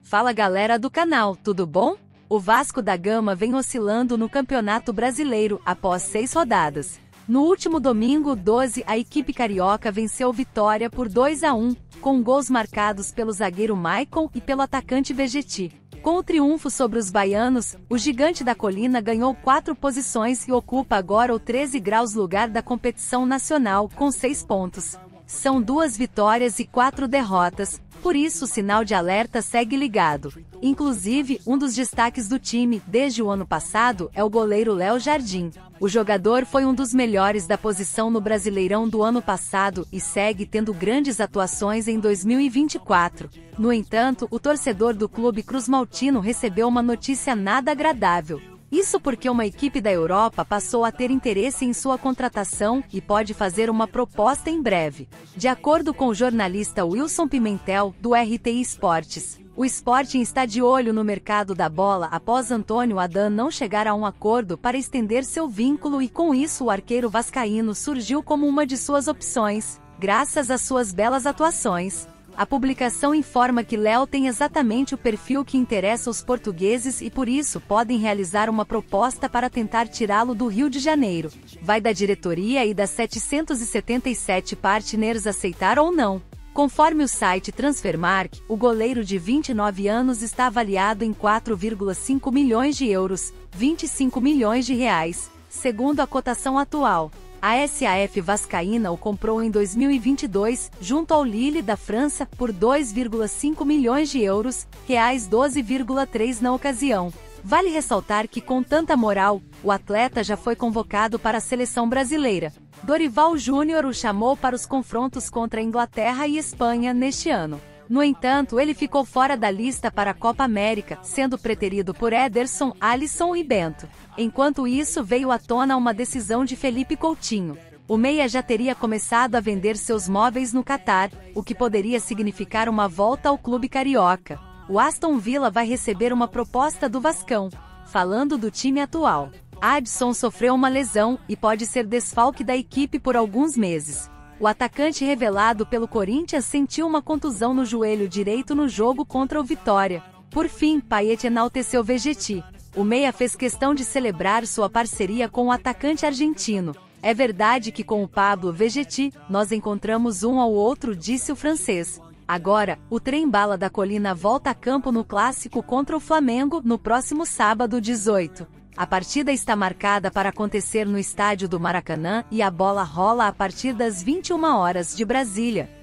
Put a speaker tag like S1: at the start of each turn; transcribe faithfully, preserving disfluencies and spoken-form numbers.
S1: Fala galera do canal, tudo bom? O Vasco da Gama vem oscilando no Campeonato Brasileiro após seis rodadas. No último domingo, doze, a equipe carioca venceu o Vitória por dois a um, com gols marcados pelo zagueiro Maicon e pelo atacante Vegetti. Com o triunfo sobre os baianos, o Gigante da Colina ganhou quatro posições e ocupa agora o treze graus lugar da competição nacional com seis pontos. São duas vitórias e quatro derrotas, por isso o sinal de alerta segue ligado. Inclusive, um dos destaques do time, desde o ano passado, é o goleiro Léo Jardim. O jogador foi um dos melhores da posição no Brasileirão do ano passado e segue tendo grandes atuações em dois mil e vinte e quatro. No entanto, o torcedor do clube cruzmaltino recebeu uma notícia nada agradável. Isso porque uma equipe da Europa passou a ter interesse em sua contratação e pode fazer uma proposta em breve. De acordo com o jornalista Wilson Pimentel, do R T I Esportes, o Sporting está de olho no mercado da bola após Antônio Adan não chegar a um acordo para estender seu vínculo e com isso o arqueiro vascaíno surgiu como uma de suas opções, graças às suas belas atuações. A publicação informa que Léo tem exatamente o perfil que interessa aos portugueses e por isso podem realizar uma proposta para tentar tirá-lo do Rio de Janeiro. Vai da diretoria e das setecentos e setenta e sete partners aceitar ou não. Conforme o site Transfermarkt, o goleiro de vinte e nove anos está avaliado em quatro vírgula cinco milhões de euros, vinte e cinco milhões de reais, segundo a cotação atual. A S A F Vascaína o comprou em dois mil e vinte e dois, junto ao Lille da França, por dois vírgula cinco milhões de euros, reais doze vírgula três na ocasião. Vale ressaltar que com tanta moral, o atleta já foi convocado para a seleção brasileira. Dorival Júnior o chamou para os confrontos contra a Inglaterra e Espanha neste ano. No entanto, ele ficou fora da lista para a Copa América, sendo preterido por Ederson, Alisson e Bento. Enquanto isso, veio à tona uma decisão de Felipe Coutinho. O meia já teria começado a vender seus móveis no Catar, o que poderia significar uma volta ao clube carioca. O Aston Villa vai receber uma proposta do Vascão. Falando do time atual, Adson sofreu uma lesão e pode ser desfalque da equipe por alguns meses. O atacante revelado pelo Corinthians sentiu uma contusão no joelho direito no jogo contra o Vitória. Por fim, Payet enalteceu Vegetti. O meia fez questão de celebrar sua parceria com o atacante argentino. É verdade que com o Pablo Vegetti, nós encontramos um ao outro, disse o francês. Agora, o trem-bala da Colina volta a campo no clássico contra o Flamengo no próximo sábado dezoito. A partida está marcada para acontecer no estádio do Maracanã e a bola rola a partir das vinte e uma horas de Brasília.